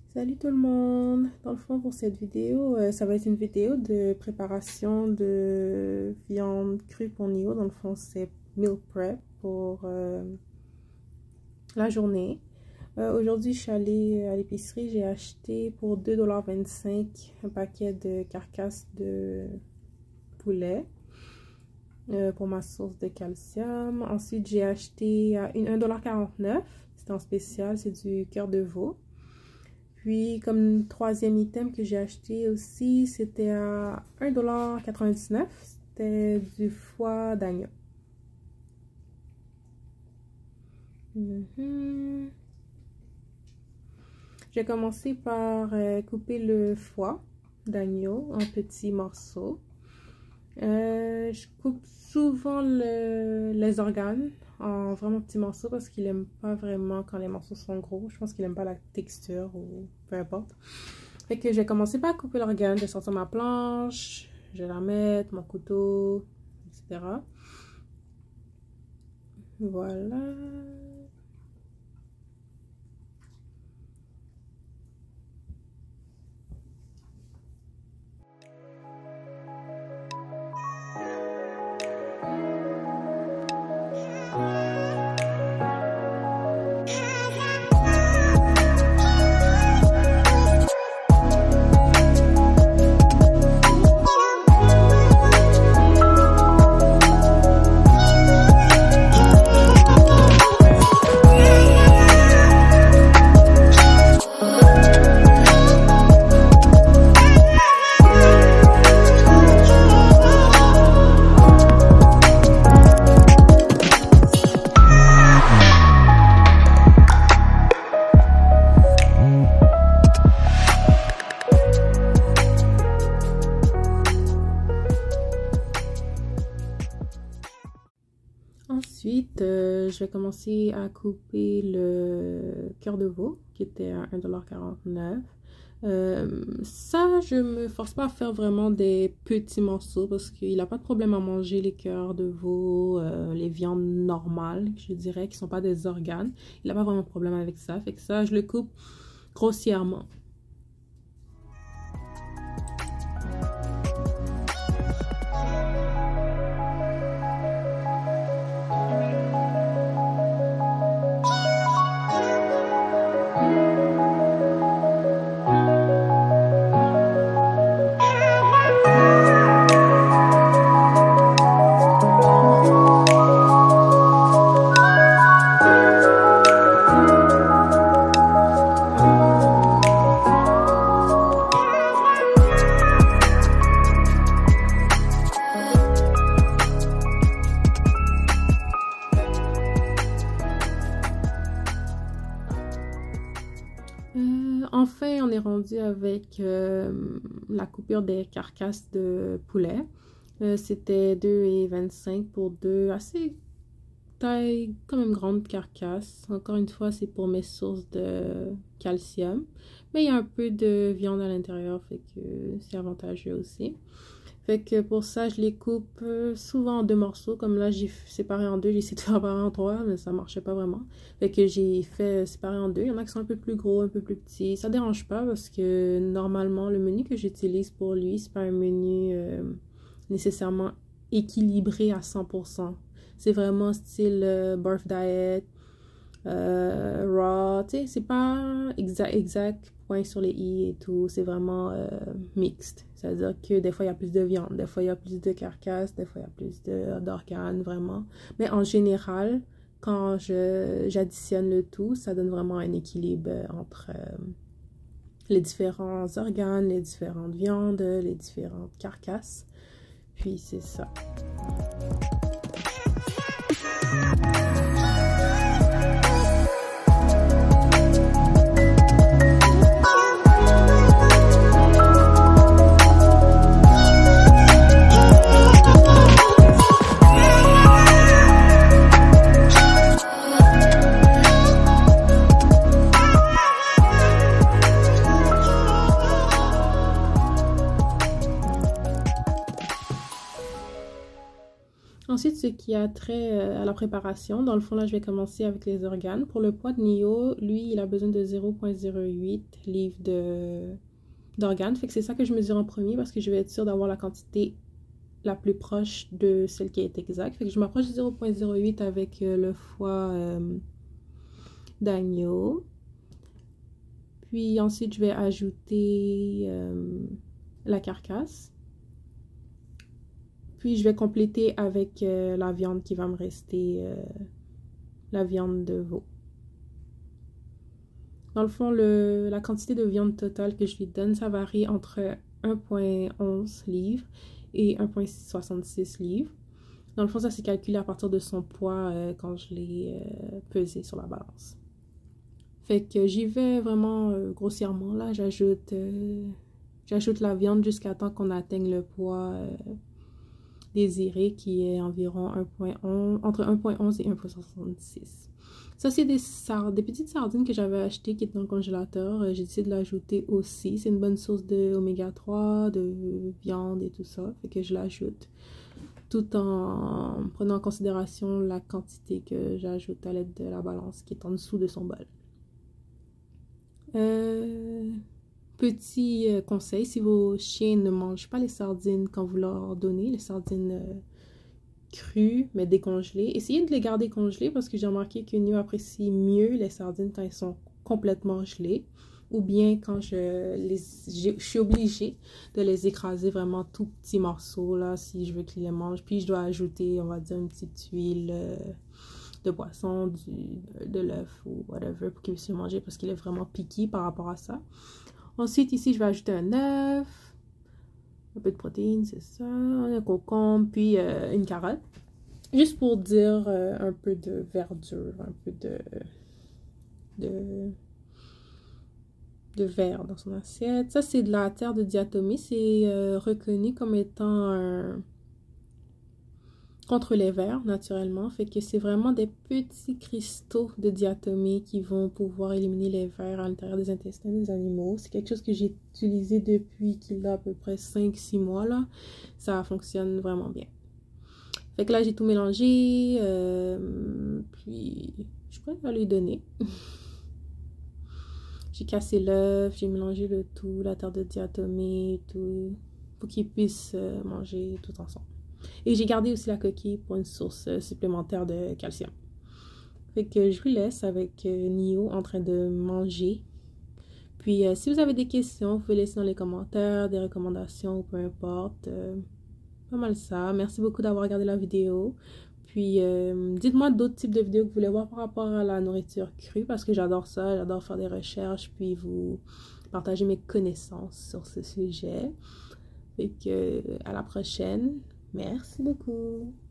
Salut tout le monde! Dans le fond, pour cette vidéo, ça va être une vidéo de préparation de viande crue pour Nio. Dans le fond, c'est meal prep pour la journée. Aujourd'hui, je suis allée à l'épicerie. J'ai acheté pour 2,25 $ un paquet de carcasses de poulet pour ma source de calcium. Ensuite, j'ai acheté à 1,49 $. C'est en spécial, c'est du cœur de veau. Puis, comme troisième item que j'ai acheté aussi, c'était à 1,99 $. C'était du foie d'agneau. J'ai commencé par couper le foie d'agneau en petits morceaux. Je coupe souvent les organes en vraiment petits morceaux parce qu'il aime pas vraiment quand les morceaux sont gros. Je pense qu'il aime pas la texture ou peu importe. Fait que j'ai commencé par couper l'organe, j'ai sorti ma planche, je vais la mettre, mon couteau, etc. Voilà. Ensuite, je vais commencer à couper le cœur de veau qui était à 1,49 $. Ça, je me force pas à faire vraiment des petits morceaux parce qu'il n'a pas de problème à manger les cœurs de veau, les viandes normales, je dirais, qui sont pas des organes. Il n'a pas vraiment de problème avec ça. Fait que ça, je le coupe grossièrement. Enfin, on est rendu avec la coupure des carcasses de poulet. C'était 2,25 $ pour deux assez taille quand même grande carcasse. Encore une fois, c'est pour mes sources de calcium. Mais il y a un peu de viande à l'intérieur, fait que c'est avantageux aussi. Fait que pour ça, je les coupe souvent en deux morceaux. Comme là, j'ai séparé en deux. J'ai essayé de faire séparer en trois, mais ça marchait pas vraiment. Fait que j'ai fait séparer en deux. Il y en a qui sont un peu plus gros, un peu plus petits. Ça dérange pas parce que normalement, le menu que j'utilise pour lui, c'est pas un menu nécessairement équilibré à 100%. C'est vraiment style birth diet, raw. Tu sais, c'est pas exact point sur les i et tout. C'est vraiment mixte. C'est-à-dire que des fois, il y a plus de viande, des fois, il y a plus de carcasses, des fois, il y a plus d'organes, vraiment. Mais en général, quand j'additionne le tout, ça donne vraiment un équilibre entre les différents organes, les différentes viandes, les différentes carcasses. Puis, c'est ça. ce qui a trait à la préparation. Dans le fond, là, je vais commencer avec les organes. Pour le poids de Nio, lui, il a besoin de 0,08 livres d'organes. Fait que c'est ça que je mesure en premier parce que je vais être sûre d'avoir la quantité la plus proche de celle qui est exacte. Fait que je m'approche de 0,08 avec le foie d'agneau. Puis ensuite, je vais ajouter la carcasse. Puis je vais compléter avec la viande qui va me rester, la viande de veau. Dans le fond, la quantité de viande totale que je lui donne, ça varie entre 1,11 livres et 1,66 livres. Dans le fond, ça s'est calculé à partir de son poids quand je l'ai pesé sur la balance. Fait que j'y vais vraiment grossièrement. Là, j'ajoute la viande jusqu'à temps qu'on atteigne le poids désiré qui est environ 1,11, entre 1,11 et 1,66. Ça, c'est des petites sardines que j'avais achetées qui étaient dans le congélateur. J'ai décidé de l'ajouter aussi. C'est une bonne source de oméga 3, de viande et tout ça. Fait que je l'ajoute tout en prenant en considération la quantité que j'ajoute à l'aide de la balance qui est en dessous de son bol. Petit conseil, si vos chiens ne mangent pas les sardines quand vous leur donnez, les sardines crues mais décongelées, essayez de les garder congelées parce que j'ai remarqué que Nio apprécie mieux les sardines quand elles sont complètement gelées ou bien quand je suis obligée de les écraser vraiment tout petits morceaux là si je veux qu'ils les mangent. Puis je dois ajouter, on va dire, une petite huile de poisson, de l'œuf ou whatever pour qu'il puisse le manger parce qu'il est vraiment piqué par rapport à ça. Ensuite, ici, je vais ajouter un œuf, un peu de protéines, c'est ça, un concombre, puis une carotte. Juste pour dire un peu de verdure, un peu de verre dans son assiette. Ça, c'est de la terre de diatomée. C'est reconnu comme étant contre les vers, naturellement. Fait que c'est vraiment des petits cristaux de diatomée qui vont pouvoir éliminer les vers à l'intérieur des intestins des animaux. C'est quelque chose que j'ai utilisé depuis qu'il a à peu près 5-6 mois, là. Ça fonctionne vraiment bien. Fait que là, j'ai tout mélangé. Puis, je crois que je vais lui donner. J'ai cassé l'œuf, j'ai mélangé le tout, la terre de diatomée, tout, pour qu'ils puissent manger tout ensemble. Et j'ai gardé aussi la coquille pour une source supplémentaire de calcium. Fait que je vous laisse avec Nio en train de manger. Puis si vous avez des questions, vous pouvez laisser dans les commentaires, des recommandations, peu importe. Pas mal ça. Merci beaucoup d'avoir regardé la vidéo. Puis dites-moi d'autres types de vidéos que vous voulez voir par rapport à la nourriture crue parce que j'adore ça, j'adore faire des recherches puis vous partager mes connaissances sur ce sujet. Fait que à la prochaine. Merci beaucoup.